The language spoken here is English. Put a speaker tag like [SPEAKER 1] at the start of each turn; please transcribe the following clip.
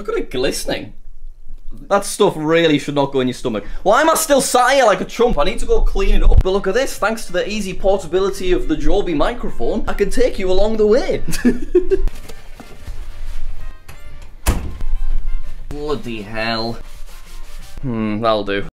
[SPEAKER 1] Look at it glistening. That stuff really should not go in your stomach. Why am I still sat here like a chump? I need to go clean it up. But look at this, thanks to the easy portability of the Joby microphone, I can take you along the way. Bloody hell. That'll do.